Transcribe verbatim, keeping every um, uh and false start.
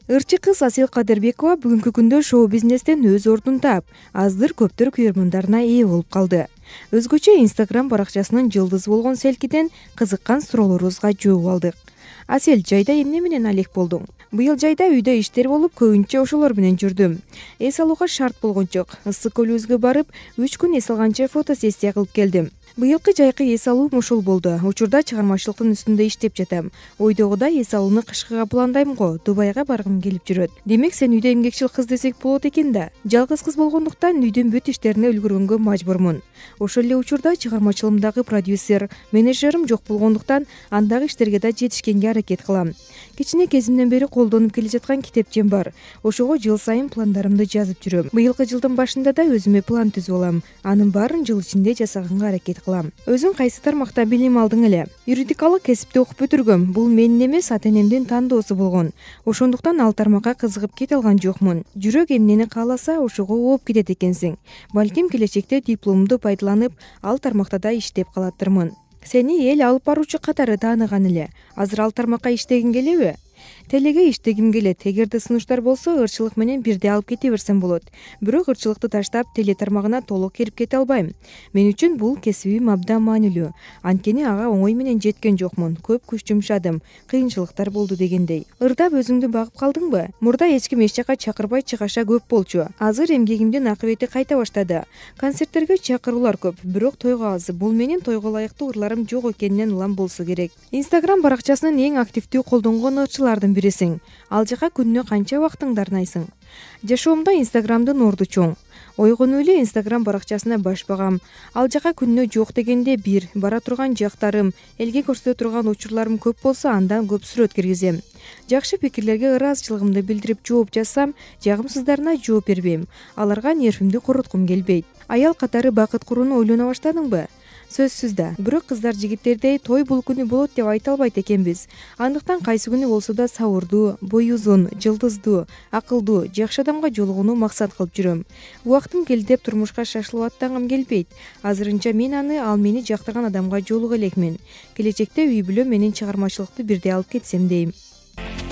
Ырчы кыз Асел Кадырбекова бүгүнкү күндө шоу-бизнестен өз ордун таап, аздыр көптөр күйөрмандарына ээ болуп калды. Өзгөчө Instagram баракчасынын жылдызы болгон селкиден кызыккан суроолорубузга жооп алдык. Асел, жайда эмне менен алек болдуң? Быйыл жайда үйдө иштер болуп, көбүнчө ошолор менен жүрдүм. Эс алууга шарт болгон жок. Ысык көлүбүзгө барып, үч күн эс алганча фотосессия кылып келдим. Быйылкы жайкы эс алуу ушул болду. Учурда чыгармачылыктын үстүндө иштеп жатам. Ойдогудай эс алууну кышкыга пландайм го, Дубайга баргым келип жүрөт. Демек сен үйдө эмгекчил кыз десек болот экен да. Жалгыз кыз болгондуктан үйдүн бүт иштерине үлгүргөнгө мажбурмун. Ошол эле учурда чыгармачылыгымдагы продюсер, менеджерим жок болгондуктан андагы иштерге да жетишкенге аракет кылам. Кичине кезимден бери колдонуп келе жаткан китепчем бар. Ошого жыл сайын пландарымды жазып жүрөм. Быйылкы жылдын башында да өзүмө план түзүп алам. Анын баарын жыл ичинде жасаганга аракет кылам. Өзүң кайсы тармакта билим алдың эле? Юридикалык кесипти окуп бүтүргөм. Бул менин эмес, ата-энемдин тандоосу болгон. Ошондуктан ал тармакка кызыгып кете алган жокмун. Жүрөк эмнени кааласа, ошого ооп кетет экенсиң. Балким келечекте дипломумду пайдаланып, ал тармакта да иштеп калатырмын. Сени эл алып баруучу катары тааныган эле. Азыр ал тармакка иштегиң келеби? Телеге иштегим келет. Эгерде сунуштар болсо, ырчылык менен бирдей алып кете берсем болот. Бирок ырчылыкты таштап, теле тармагына толук кирип кете албайм. Мен үчүн бул кесибим абдан маанилүү. Анткени ага оңой менен жеткен жокмун. Көп күч жумшадым, кыйынчылыктар болду дегендей. Ырдап өзүңдү багып калдыңбы? Мурда эч ким эч жака чакырбай чыгаша көп болчу. Азыр эмгегимдин акыбети кайта баштады. Концерттерге чакыруулар көп, бирок тойго аз. Бул менин тойго ылайыктуу ырларым жок экенинен улам болсо керек. Instagram баракчасынын эң активдүү колдонгон ырчылардын бирисиң. Ал жака күнүнө канча убактыңды арнайсың? Жашоомдо Instagramдын орду чоң. Ойгонуп эле Instagram баракчасына баш багам. Ал жака күнүнө жок дегенде бир, бара турган жактарым, элге көрсөтө турган учурларым көп болсо, андан көп сүрөт киргизем. Жакшы пикирлерге ыраазычылыгымды билдирип жооп жазсам, жагымсыздарына жооп бербейм. Аларга нервимди короткум келбейт. Аял катары бакыт курууну ойлоно баштадыңбы? Сөзсүз да. Бирок кыздар жигиттердей той бул күнү болот деп айта албайт экенбиз. Андыктан кайсы күнү болсо да сабырдуу, бою узун, жылдыздуу, акылдуу, жакшы адамга жолугууну максат кылып жүрөм. Убактым келди деп турмушка шашылып аттангым келбейт. Азырынча мен аны ал мени жактырган адамга жолуга элекмин. Келечекте үй бүлө менен чыгармачылыкты бирдей алып кетсем дейм.